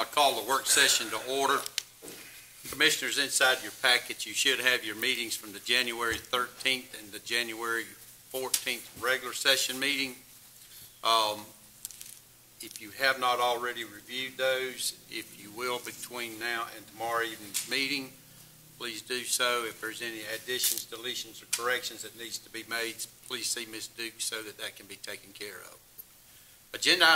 call the work session to order. Commissioners, inside your packet, you should have your meetings from the January 13th and the January 14th regular session meeting. If you have not already reviewed those, if you will, between now and tomorrow evening's meeting, please do so. If there's any additions, deletions, or corrections that needs to be made, please see Ms. Duke so that that can be taken care of. Agenda